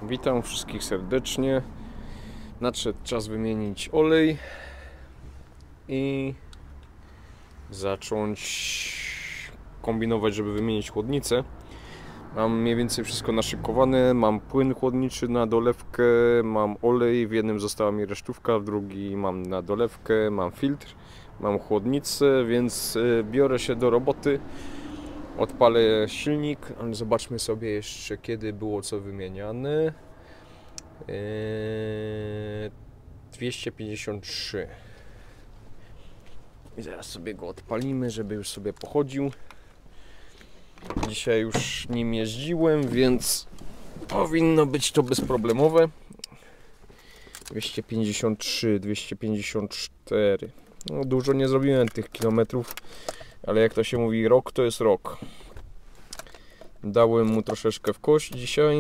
Witam wszystkich serdecznie. Nadszedł czas wymienić olej i zacząć kombinować, żeby wymienić chłodnicę. Mam mniej więcej wszystko naszykowane. Mam płyn chłodniczy na dolewkę, mam olej, w jednym została mi resztówka, w drugi mam na dolewkę, mam filtr, mam chłodnicę, więc biorę się do roboty. Odpalę silnik, ale zobaczmy sobie jeszcze, kiedy było co wymieniane. 253. I zaraz sobie go odpalimy, żeby już sobie pochodził. Dzisiaj już nim jeździłem, więc powinno być to bezproblemowe. 253, 254. No, dużo nie zrobiłem tych kilometrów, ale jak to się mówi, rok to jest rok. Dałem mu troszeczkę w kość dzisiaj.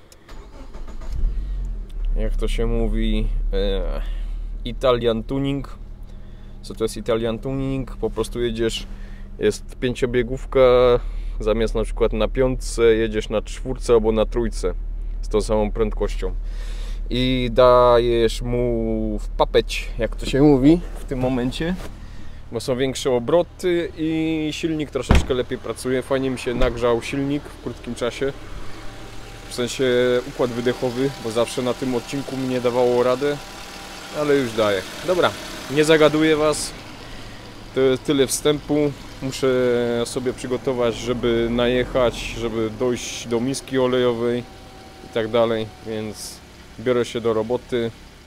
Jak to się mówi, Italian tuning. Co to jest Italian tuning? Po prostu jedziesz, jest pięciobiegówka, zamiast na przykład na piątce jedziesz na czwórce albo na trójce z tą samą prędkością i dajesz mu wpapeć, jak to się mówi w tym momencie, bo są większe obroty i silnik troszeczkę lepiej pracuje. Fajnie mi się nagrzał silnik w krótkim czasie, w sensie układ wydechowy, bo zawsze na tym odcinku mi nie dawało radę, ale już daje. Dobra, nie zagaduję Was, to jest tyle wstępu. Muszę sobie przygotować, żeby najechać, żeby dojść do miski olejowej i tak dalej, więc biorę się do roboty.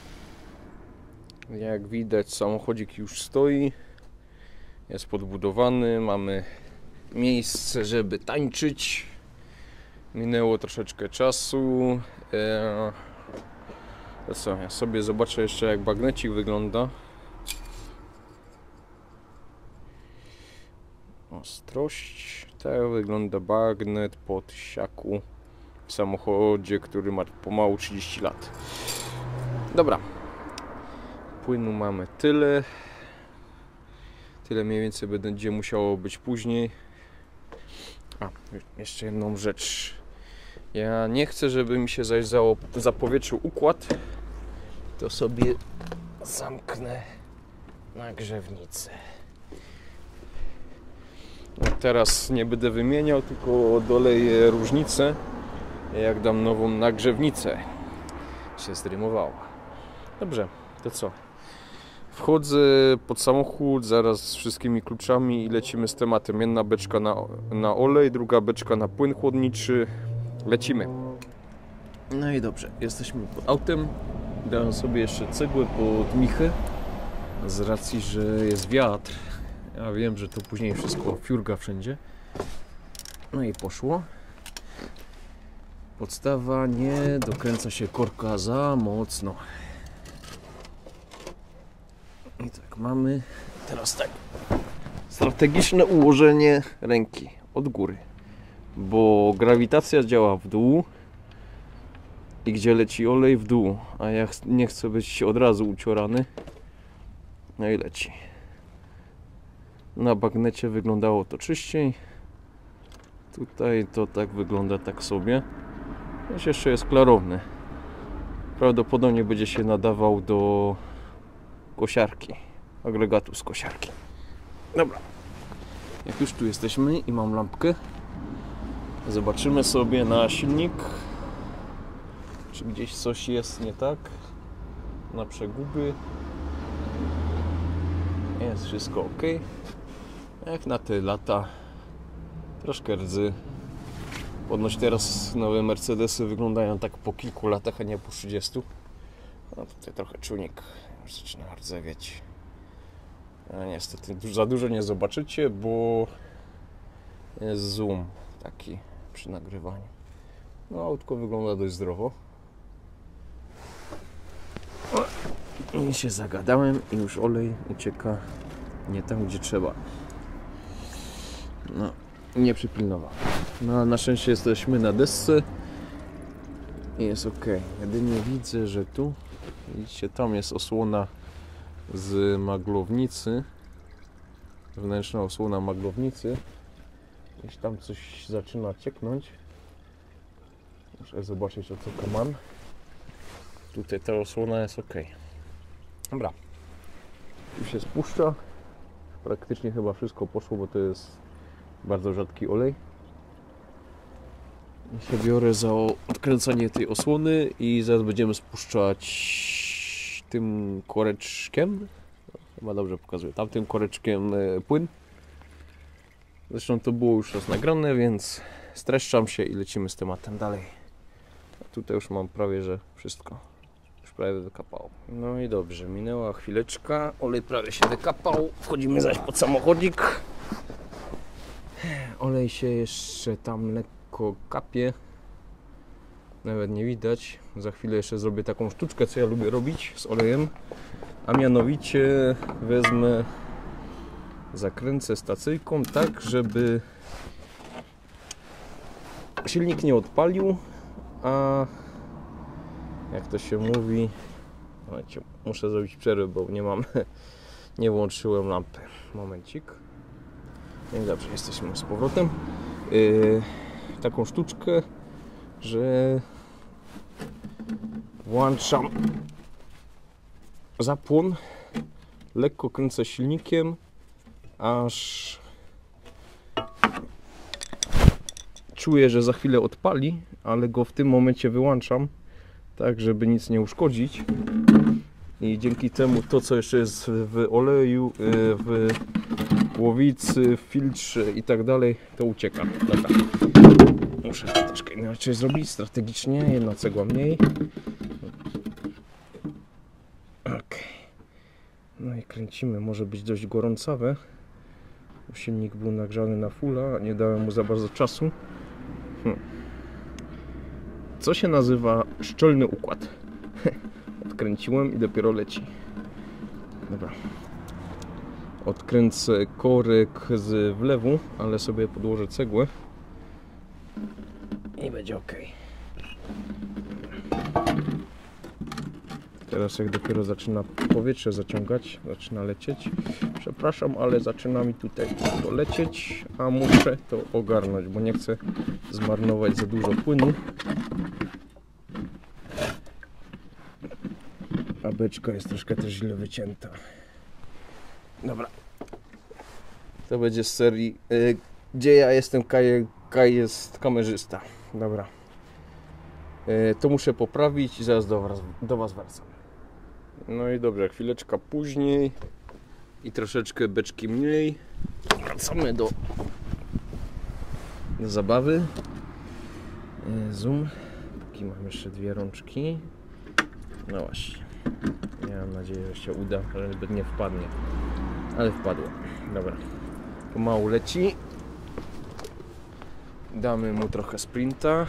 Jak widać, samochodzik już stoi, jest podbudowany, mamy miejsce, żeby tańczyć. Minęło troszeczkę czasu. To co, ja sobie zobaczę jeszcze, jak bagnecik wygląda. Ostrość. Tak wygląda bagnet pod siaku w samochodzie, który ma pomału 30 lat. Dobra. Płynu mamy tyle. Tyle mniej więcej będzie musiało być później. A, jeszcze jedną rzecz. Ja nie chcę, żeby mi się zapowietrzył układ. To sobie zamknę nagrzewnicę. Teraz nie będę wymieniał, tylko doleję różnicę, jak dam nową nagrzewnicę. Się zrymowało. Dobrze, to co? Wchodzę pod samochód zaraz z wszystkimi kluczami i lecimy z tematem. Jedna beczka na olej, druga beczka na płyn chłodniczy. Lecimy. No i dobrze, jesteśmy pod autem. Dałem sobie jeszcze cegłę pod michę, z racji, że jest wiatr. Ja wiem, że to później wszystko fiurga wszędzie. No i poszło. Podstawa, nie dokręca się korka za mocno. I tak mamy. Teraz tak. Strategiczne ułożenie ręki od góry. Bo grawitacja działa w dół. I gdzie leci olej, w dół. A ja nie chcę być od razu uciorany. No i leci. Na bagnecie wyglądało to czyściej. Tutaj to tak wygląda tak sobie. Też jeszcze jest klarowny. Prawdopodobnie będzie się nadawał do kosiarki. Agregatu z kosiarki. Dobra. Jak już tu jesteśmy i mam lampkę, zobaczymy sobie na silnik, czy gdzieś coś jest nie tak. Na przeguby. Jest wszystko ok. Jak na te lata, troszkę rdzy. Ponoć teraz nowe Mercedesy wyglądają tak po kilku latach, a nie po 30. No tutaj trochę czujnik już zaczyna rdzewieć. A niestety za dużo nie zobaczycie, bo jest zoom taki przy nagrywaniu. No autko wygląda dość zdrowo. I się zagadałem i już olej ucieka nie tam, gdzie trzeba. No, nie przypilnował. No, na szczęście jesteśmy na desce i jest ok. Jedynie widzę, że tu, widzicie, tam jest osłona z maglownicy. Wewnętrzna osłona maglownicy. Gdzieś tam coś zaczyna cieknąć. Muszę zobaczyć, o co mam. Tutaj ta osłona jest ok. Dobra. Już się spuszcza. Praktycznie chyba wszystko poszło, bo to jest bardzo rzadki olej. I się biorę za odkręcanie tej osłony i zaraz będziemy spuszczać tym koreczkiem. Chyba dobrze pokazuję. Tamtym koreczkiem płyn. Zresztą to było już raz nagrane, więc streszczam się i lecimy z tematem dalej. A tutaj już mam prawie, że wszystko. Już prawie wykapało. No i dobrze, minęła chwileczka. Olej prawie się wykapał. Wchodzimy zaś pod samochodzik. Olej się jeszcze tam lekko kapie. Nawet nie widać. Za chwilę jeszcze zrobię taką sztuczkę, co ja lubię robić z olejem. A mianowicie wezmę, zakręcę stacyjką tak, żeby silnik nie odpalił, a jak to się mówi, muszę zrobić przerwę, bo nie włączyłem lampy. Momencik. No i dobrze, jesteśmy z powrotem. Taką sztuczkę, że włączam zapłon, lekko kręcę silnikiem, aż czuję, że za chwilę odpali, ale go w tym momencie wyłączam, tak żeby nic nie uszkodzić. I dzięki temu to, co jeszcze jest w oleju, w głowicy, w filtrze i tak dalej, to ucieka. Dobra. Muszę troszkę inaczej zrobić, strategicznie, jedna cegła mniej. Ok. No i kręcimy, może być dość gorącawe. Silnik był nagrzany na fulla, nie dałem mu za bardzo czasu. Co się nazywa szczelny układ. Odkręciłem i dopiero leci. Dobra. Odkręcę korek z wlewu, ale sobie podłożę cegłę i będzie ok. Teraz jak dopiero zaczyna powietrze zaciągać, zaczyna lecieć. Przepraszam, ale zaczyna mi tutaj to lecieć, a muszę to ogarnąć, bo nie chcę zmarnować za dużo płynu. A beczka jest troszkę też źle wycięta. Dobra. To będzie z serii gdzie ja jestem, Kaj jest kamerzysta. Dobra. To muszę poprawić i zaraz do Was wracam. No i dobrze, chwileczka później i troszeczkę beczki mniej. Wracamy do zabawy. Zoom. Póki mam jeszcze dwie rączki. No właśnie. Ja mam nadzieję, że się uda, że zbyt nie wpadnie. Ale wpadło. Dobra. Pomału leci. Damy mu trochę sprinta.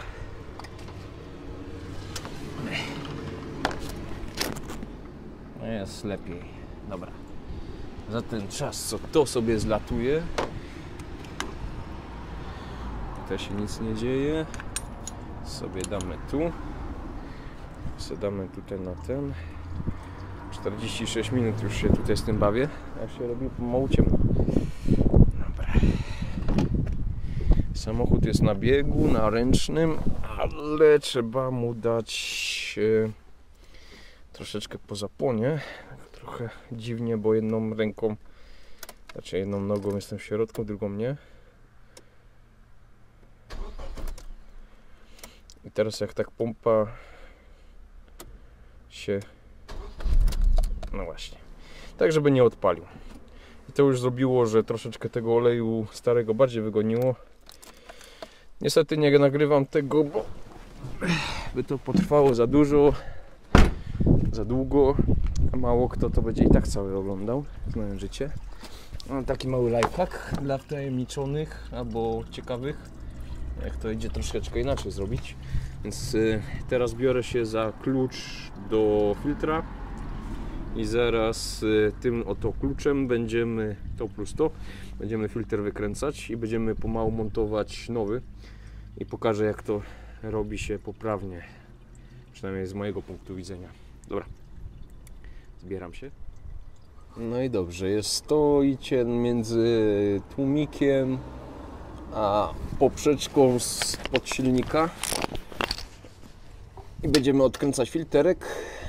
Jest lepiej. Dobra. Za ten czas, co to sobie zlatuje, to się nic nie dzieje. Sobie damy tu. Sobie damy tutaj na ten. 46 minut już się tutaj z tym bawię. Ja się robi pomału ciemno. Dobra. Samochód jest na biegu, na ręcznym, ale trzeba mu dać troszeczkę po zapłonie. Trochę dziwnie, bo jedną ręką, znaczy jedną nogą jestem w środku, drugą nie. I teraz jak tak pompa się, no właśnie, tak żeby nie odpalił. I to już zrobiło, że troszeczkę tego oleju starego bardziej wygoniło. Niestety nie nagrywam tego, bo by to potrwało za dużo, za długo, a mało kto to będzie i tak cały oglądał, znając życie. Mam taki mały lifehack dla wtajemniczonych albo ciekawych, jak to idzie troszeczkę inaczej zrobić. Więc teraz biorę się za klucz do filtra i zaraz tym oto kluczem będziemy, to plus to, będziemy filtr wykręcać i będziemy pomału montować nowy i pokażę, jak to robi się poprawnie, przynajmniej z mojego punktu widzenia. Dobra, zbieram się. No i dobrze, stoicie między tłumikiem a poprzeczką spod silnika. I będziemy odkręcać filterek.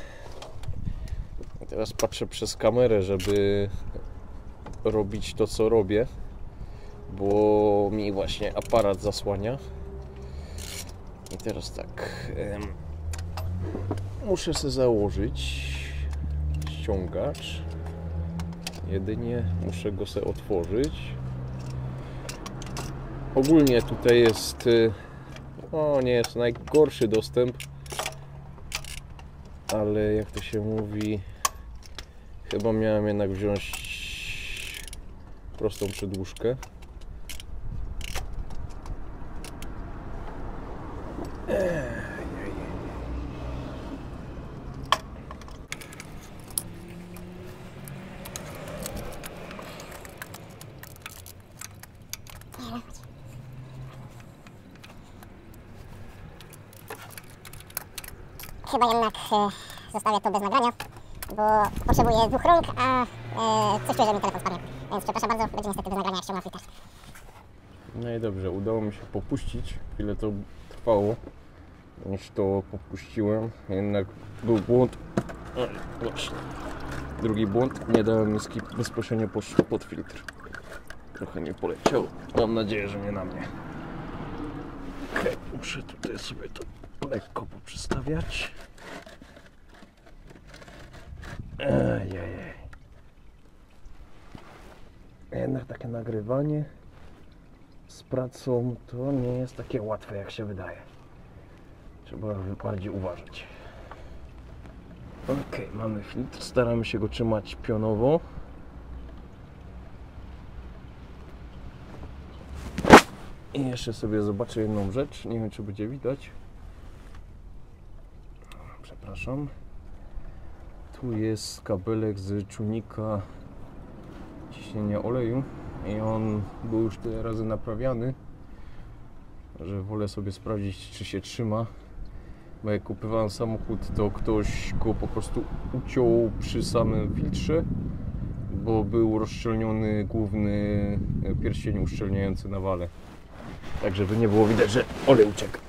I teraz patrzę przez kamerę, żeby robić to, co robię, bo mi właśnie aparat zasłania. I teraz tak, muszę sobie założyć ściągacz. Jedynie muszę go sobie otworzyć. Ogólnie tutaj jest, nie jest najgorszy dostęp, ale jak to się mówi, chyba miałem jednak wziąć prostą przedłużkę. Chyba jednak zostawię to bez nagrania, bo potrzebuję 2 rąk, a coś czuję, że mi telefon spadnie. Więc przepraszam bardzo, będzie niestety bez nagrania, jak ściągam filtr. No i dobrze, udało mi się popuścić. Chwilę to trwało, niż to popuściłem. Jednak był błąd. Właśnie. Drugi błąd. Nie dałem miski bezpośrednio pod filtr. Trochę nie poleciał. Mam nadzieję, że nie na mnie. Okay. Muszę tutaj sobie to lekko poprzestawiać. Jednak takie nagrywanie z pracą to nie jest takie łatwe, jak się wydaje. Trzeba bardziej uważać. Ok, mamy filtr. Staramy się go trzymać pionowo. I jeszcze sobie zobaczę jedną rzecz. Nie wiem, czy będzie widać. Przepraszam. Tu jest kabelek z czujnika ciśnienia oleju i on był już tyle razy naprawiany, że wolę sobie sprawdzić, czy się trzyma, bo jak kupowałem samochód, to ktoś go po prostu uciął przy samym filtrze, bo był rozszczelniony główny pierścień uszczelniający na wale, tak żeby nie było widać, że olej ucieka.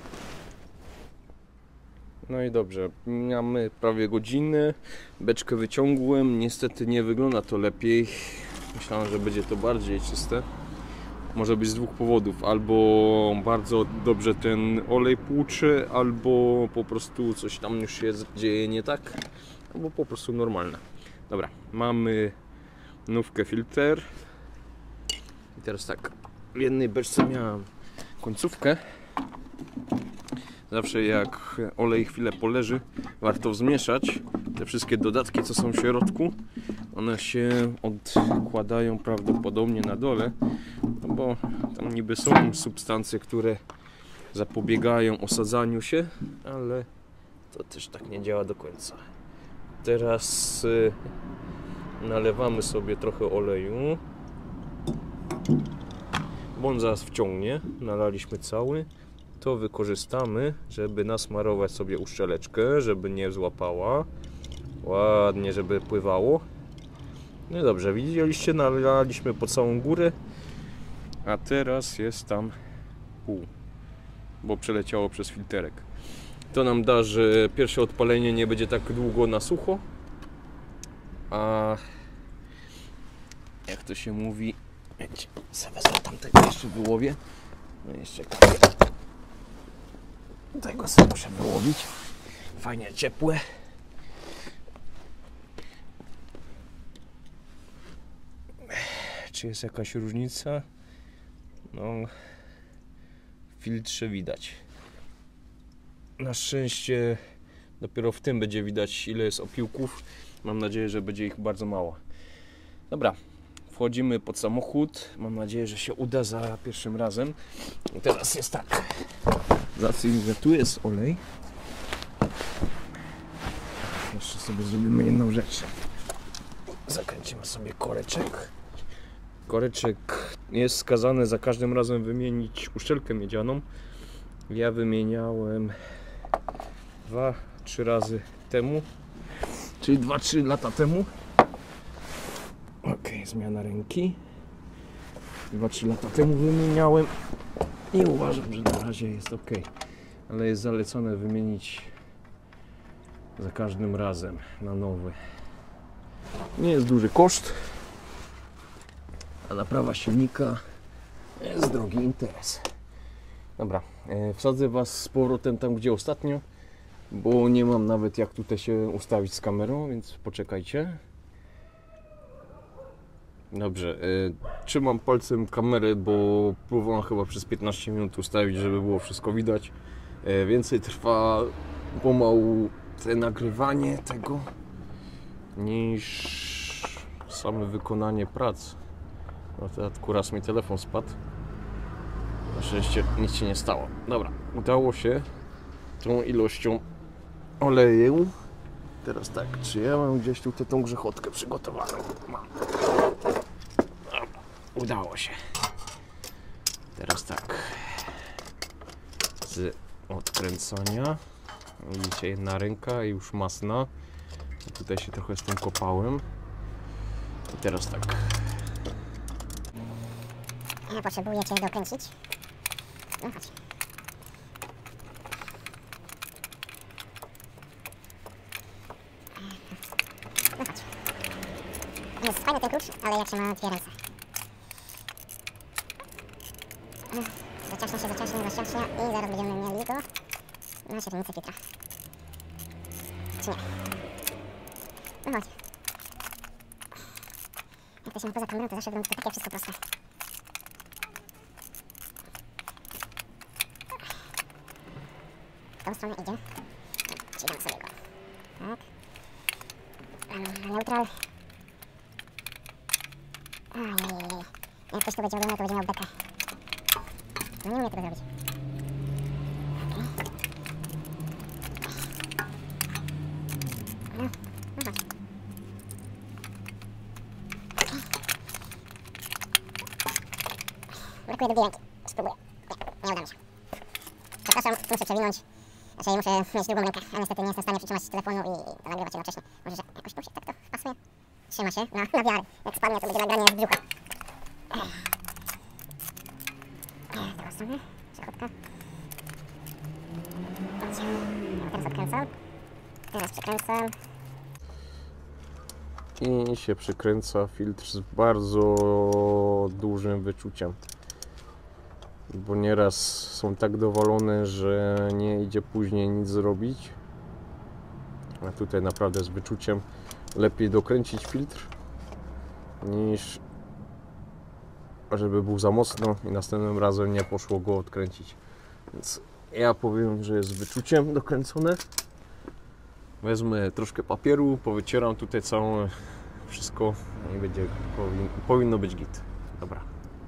No i dobrze, mamy prawie godzinę, beczkę wyciągłem, niestety nie wygląda to lepiej. Myślałem, że będzie to bardziej czyste. Może być z 2 powodów, albo bardzo dobrze ten olej płucze, albo po prostu coś tam już się dzieje nie tak, albo po prostu normalne. Dobra, mamy nówkę filtr. I teraz tak, w jednej beczce miałem końcówkę. Zawsze jak olej chwilę poleży, warto zmieszać te wszystkie dodatki, co są w środku. One się odkładają prawdopodobnie na dole, no bo tam niby są substancje, które zapobiegają osadzaniu się, ale to też tak nie działa do końca. Teraz nalewamy sobie trochę oleju, bo on zaraz wciągnie. Nalaliśmy cały. To wykorzystamy, żeby nasmarować sobie uszczeleczkę, żeby nie złapała. Ładnie, żeby pływało. No i dobrze, widzieliście, nalaliśmy po całą górę. A teraz jest tam pół, bo przeleciało przez filterek. To nam da, że pierwsze odpalenie nie będzie tak długo na sucho. A jak to się mówi, sobie tamtego jeszcze wyłowię. No jeszcze kawę. Tego sobie muszę wyłowić. Fajnie ciepłe. Czy jest jakaś różnica? No, w filtrze widać. Na szczęście dopiero w tym będzie widać, ile jest opiłków. Mam nadzieję, że będzie ich bardzo mało. Dobra, wchodzimy pod samochód. Mam nadzieję, że się uda za pierwszym razem. I teraz jest tak. Zacznijmy, że tu jest olej. Jeszcze sobie zrobimy jedną rzecz. Zakręcimy sobie koreczek. Koreczek jest skazany za każdym razem wymienić uszczelkę miedzianą. Ja wymieniałem 2-3 razy temu, czyli 2-3 lata temu. Ok, zmiana ręki. 2-3 lata temu wymieniałem i uważam, że na razie jest ok. Ale jest zalecone wymienić za każdym razem na nowy. Nie jest duży koszt, a naprawa silnika jest drogi interes. Dobra, wsadzę Was z powrotem tam, gdzie ostatnio, bo nie mam nawet jak tutaj się ustawić z kamerą, więc poczekajcie. Dobrze, trzymam palcem kamerę, bo próbowałem chyba przez 15 minut ustawić, żeby było wszystko widać. Więcej trwa pomału te nagrywanie tego niż same wykonanie prac. No to akurat mi telefon spadł. Na szczęście nic się nie stało. Dobra, udało się tą ilością oleju. Teraz tak, czy ja mam gdzieś tutaj tą grzechotkę przygotowaną? Mam. Dobra, udało się. Teraz tak, z odkręcania. Widzicie, jedna ręka i już masna. Tutaj się trochę z tym kopałem. I teraz tak. Ja potrzebuję Cię dokręcić. No chodź. No chodź. Jest fajny ten klucz, ale jak się ma dwie ręce. Zaciaśnie i zaraz będziemy mieli go na średnicy filtra. Czy nie? No chodź. Jak to się ma poza kamerą, to zawsze wygląda to takie wszystko proste. W tą stronę idzie. Ścigamy sobie go. Tak. Na neutral. Ojej. Jak ktoś to będzie oglądał, to będzie miał bekę. No nie umiem tego zrobić. Okay. No chodź. Brakuje drugiej ręki. Spróbuję. Nie uda mi się. Przepraszam, muszę przewinąć. Znaczy muszę mieć drugą rękę, a niestety nie jestem w stanie przytrzymać telefonu i to nagrywać jednocześnie. Może, że jakoś tu się tak to wpasuje. Trzyma się na wiarę. Jak spadnie, to będzie nagranie z brzucha. Z drugą stronę. Przechodka. Teraz odkręcam. Teraz przekręcam. I się przykręca filtr z bardzo dużym wyczuciem. Bo nieraz są tak dowalone, że nie idzie później nic zrobić. A tutaj naprawdę z wyczuciem lepiej dokręcić filtr, niż żeby był za mocno i następnym razem nie poszło go odkręcić. Więc ja powiem, że jest z wyczuciem dokręcone. Wezmę troszkę papieru, powycieram tutaj całe wszystko i będzie, powinno być git. Dobra.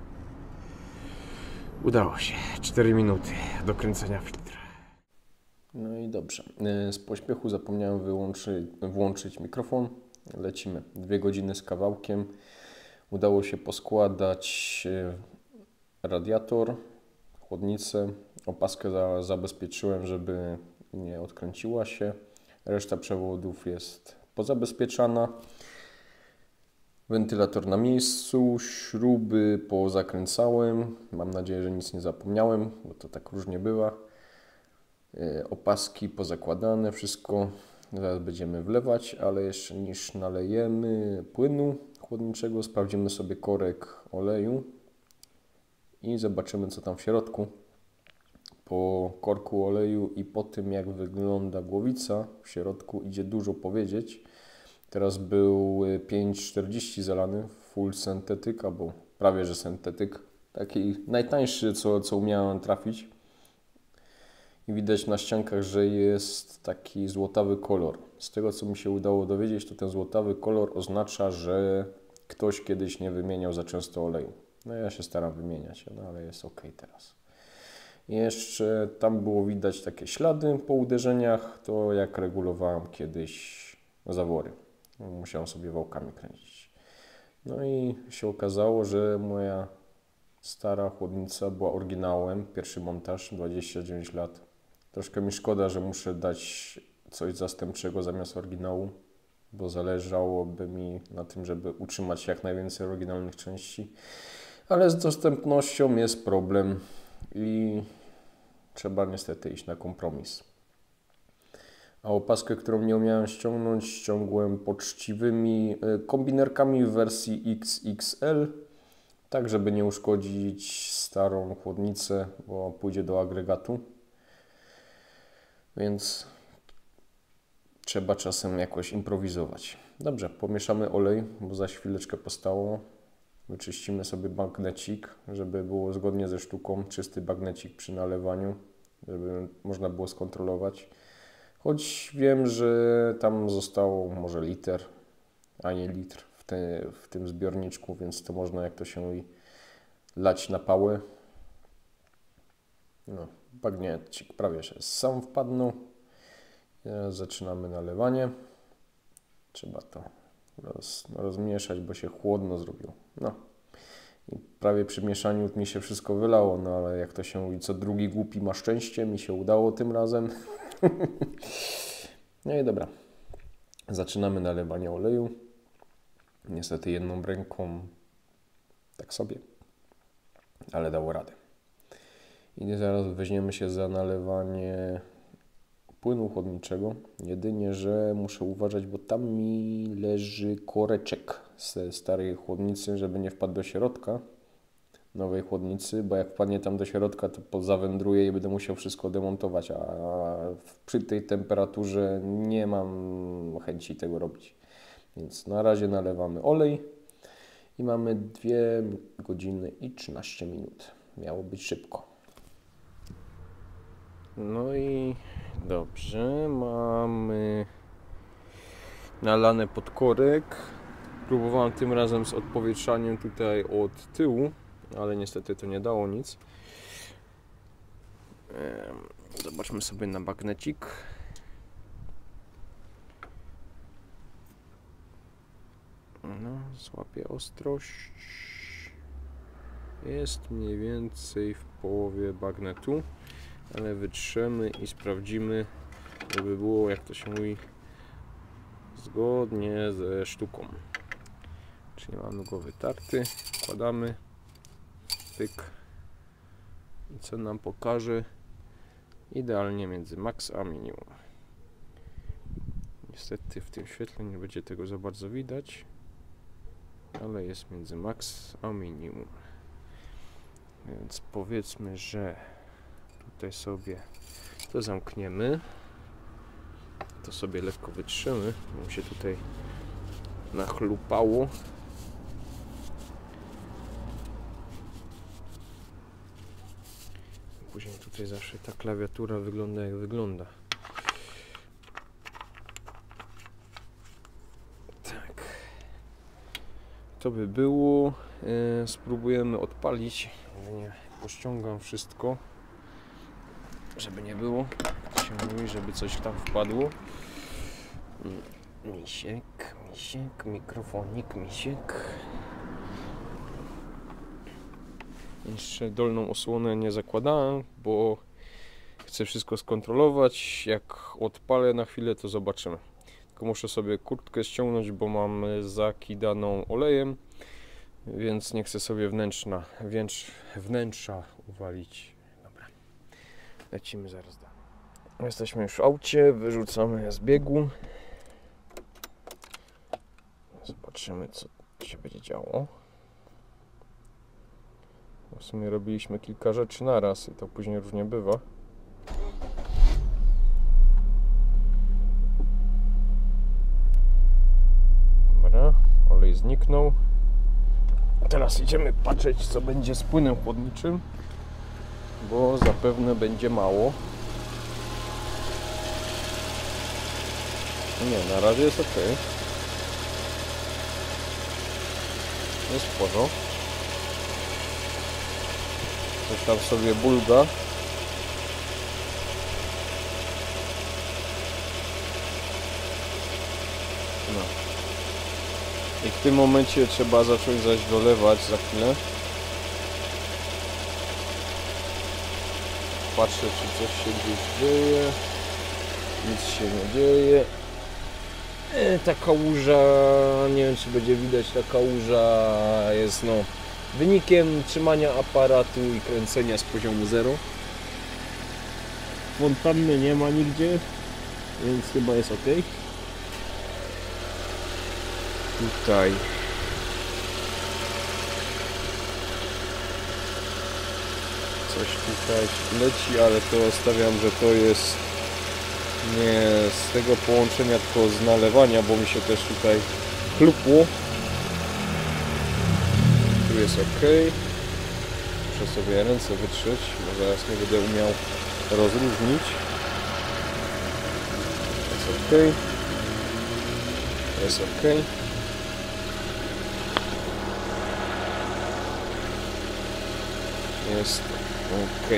Udało się. 4 minuty do kręcenia filtra. No i dobrze. Z pośpiechu zapomniałem włączyć mikrofon. Lecimy. 2 godziny z kawałkiem. Udało się poskładać radiator, chłodnicę. Opaskę zabezpieczyłem, żeby nie odkręciła się. Reszta przewodów jest pozabezpieczana. Wentylator na miejscu, śruby pozakręcałem. Mam nadzieję, że nic nie zapomniałem, bo to tak różnie bywa. Opaski pozakładane, wszystko. Zaraz będziemy wlewać, ale jeszcze niż nalejemy płynu chłodniczego, sprawdzimy sobie korek oleju i zobaczymy, co tam w środku. Po korku oleju i po tym, jak wygląda głowica w środku, idzie dużo powiedzieć. Teraz był 5,40 zalany, full syntetyk, albo prawie że syntetyk. Taki najtańszy, co umiałem trafić. I widać na ściankach, że jest taki złotawy kolor. Z tego, co mi się udało dowiedzieć, to ten złotawy kolor oznacza, że ktoś kiedyś nie wymieniał za często oleju. No ja się staram wymieniać, no ale jest ok teraz. I jeszcze tam było widać takie ślady po uderzeniach, to jak regulowałem kiedyś zawory. Musiałem sobie wałkami kręcić. No i się okazało, że moja stara chłodnica była oryginałem. Pierwszy montaż, 29 lat. Troszkę mi szkoda, że muszę dać coś zastępczego zamiast oryginału, bo zależałoby mi na tym, żeby utrzymać jak najwięcej oryginalnych części. Ale z dostępnością jest problem i trzeba niestety iść na kompromis. A opaskę, którą nie umiałem ściągnąć, ściągłem poczciwymi kombinerkami w wersji XXL, tak żeby nie uszkodzić starą chłodnicę, bo pójdzie do agregatu. Więc trzeba czasem jakoś improwizować. Dobrze, pomieszamy olej, bo za chwileczkę postało. Wyczyścimy sobie bagnecik, żeby było zgodnie ze sztuką, czysty bagnecik przy nalewaniu, żeby można było skontrolować. Choć wiem, że tam zostało może liter, a nie litr w tym zbiorniczku, więc to można, jak to się mówi, lać na pałę. No, bagnecik prawie że sam wpadnął. Teraz zaczynamy nalewanie. Trzeba to rozmieszać, bo się chłodno zrobiło. No. I prawie przy mieszaniu mi się wszystko wylało, no ale jak to się mówi, co drugi głupi ma szczęście, mi się udało tym razem. No i dobra. Zaczynamy nalewanie oleju. Niestety jedną ręką tak sobie, ale dało radę. I zaraz weźmiemy się za nalewanie płynu chłodniczego. Jedynie, że muszę uważać, bo tam mi leży koreczek ze starej chłodnicy, żeby nie wpadł do środka nowej chłodnicy, bo jak wpadnie tam do środka, to zawędruje i będę musiał wszystko demontować, a przy tej temperaturze nie mam chęci tego robić. Więc na razie nalewamy olej i mamy 2 godziny i 13 minut. Miało być szybko. No i dobrze, mamy nalane pod korek. Próbowałem tym razem z odpowietrzaniem tutaj od tyłu, ale niestety to nie dało nic. Zobaczmy sobie na bagnecik. No, złapię ostrość. Jest mniej więcej w połowie bagnetu, ale wytrzemy i sprawdzimy, żeby było, jak to się mówi, zgodnie ze sztuką. Czyli mamy go wytarty, wkładamy, pyk i co nam pokaże? Idealnie między max a minimum. Niestety w tym świetle nie będzie tego za bardzo widać, ale jest między max a minimum. Więc powiedzmy, że tutaj sobie to zamkniemy, to sobie lekko wytrzymy, bo mi się tutaj nachlupało. Później tutaj zawsze ta klawiatura wygląda jak wygląda. Tak. To by było. Spróbujemy odpalić. Nie pościągam wszystko, żeby nie było, jak to się mówi, żeby coś tam wpadło. Misiek, mikrofonik, misiek. Jeszcze dolną osłonę nie zakładałem, bo chcę wszystko skontrolować. Jak odpalę na chwilę, to zobaczymy. Tylko muszę sobie kurtkę ściągnąć, bo mam zakidaną olejem, więc nie chcę sobie wnętrza uwalić. Dobra, lecimy zaraz dalej. Jesteśmy już w aucie, wyrzucamy z biegu. Zobaczymy, co się będzie działo. W sumie robiliśmy kilka rzeczy naraz i to później różnie bywa. Dobra, olej zniknął. Teraz idziemy patrzeć, co będzie z płynem chłodniczym, bo zapewne będzie mało. Nie, na razie jest ok. Jest sporo. Coś tam sobie bulga. No. I w tym momencie trzeba zacząć zaś dolewać za chwilę. Patrzę, czy coś się gdzieś dzieje. Nic się nie dzieje. Ta kałuża, nie wiem, czy będzie widać, ta kałuża jest wynikiem trzymania aparatu i kręcenia z poziomu 0. Fontanny nie ma nigdzie. więc chyba jest ok. Tutaj coś tutaj leci, ale to stawiam, że to jest nie z tego połączenia, tylko z nalewania, bo mi się też tutaj chlupło. Tu jest ok. Muszę sobie ręce wytrzeć, bo zaraz nie będę umiał rozróżnić. Jest ok. Jest ok. Jest ok.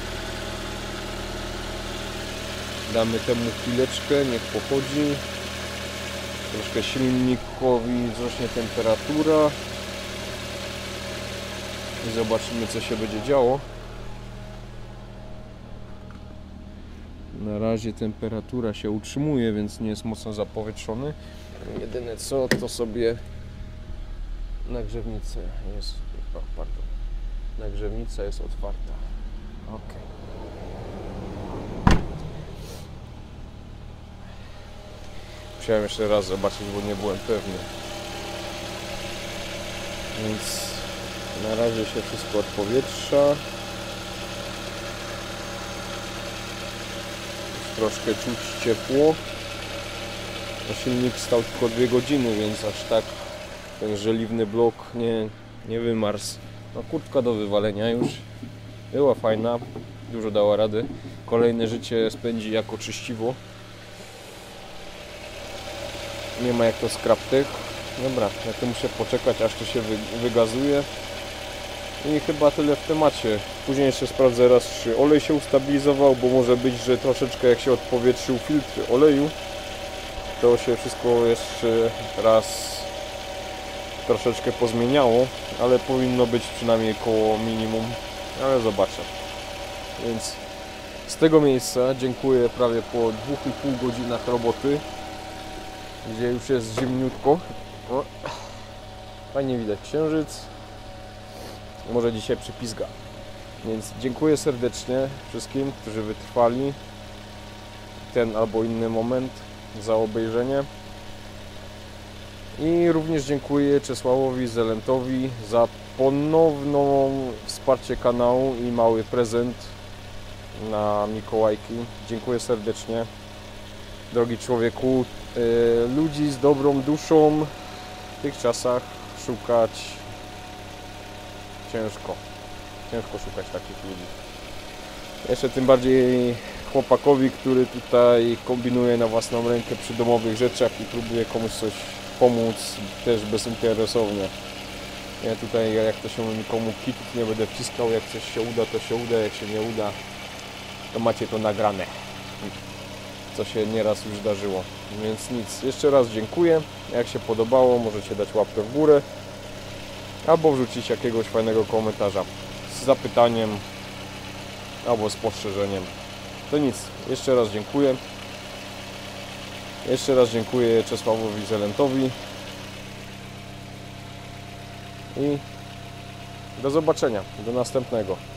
Damy temu chwileczkę, niech pochodzi. Troszkę silnikowi wzrośnie temperatura. I zobaczymy, co się będzie działo. Na razie temperatura się utrzymuje, więc nie jest mocno zapowietrzony. Jedyne co, to sobie nagrzewnica jest... pardon. Nagrzewnica jest otwarta. Ok. Musiałem jeszcze raz zobaczyć, bo nie byłem pewny. Więc na razie się wszystko odpowietrza. Już troszkę czuć ciepło. Silnik stał tylko 2 godziny, więc aż tak ten żeliwny blok nie wymarzł. No, kurtka do wywalenia już. Była fajna, dużo dała rady. Kolejne życie spędzi jako czyściwo. Nie ma jak to skraptych. Dobra, ja tu muszę poczekać, aż to się wygazuje. I chyba tyle w temacie. Później jeszcze sprawdzę raz, czy olej się ustabilizował, bo może być, że troszeczkę jak się odpowietrzył filtr oleju, to się wszystko jeszcze raz troszeczkę pozmieniało, ale powinno być przynajmniej koło minimum, ale zobaczę. Więc z tego miejsca dziękuję prawie po 2,5 godzinach roboty, gdzie już jest zimniutko. O, fajnie widać księżyc. Może dzisiaj przypizga. Więc dziękuję serdecznie wszystkim, którzy wytrwali ten albo inny moment za obejrzenie. I również dziękuję Czesławowi Zelentowi za ponowną wsparcie kanału i mały prezent na Mikołajki. Dziękuję serdecznie. Drogi człowieku, ludzi z dobrą duszą w tych czasach szukać ciężko. Ciężko szukać takich ludzi. Jeszcze tym bardziej chłopakowi, który tutaj kombinuje na własną rękę przy domowych rzeczach i próbuje komuś coś pomóc, też bezinteresownie. Ja tutaj, jak to się nikomu kitów nie będę wciskał, jak coś się uda, to się uda, jak się nie uda, to macie to nagrane, co się nieraz już zdarzyło. Więc nic, jeszcze raz dziękuję. Jak się podobało, możecie dać łapkę w górę albo wrzucić jakiegoś fajnego komentarza z zapytaniem albo z postrzeżeniem. To nic, jeszcze raz dziękuję. Jeszcze raz dziękuję Czesławowi Zelentowi i do zobaczenia, do następnego.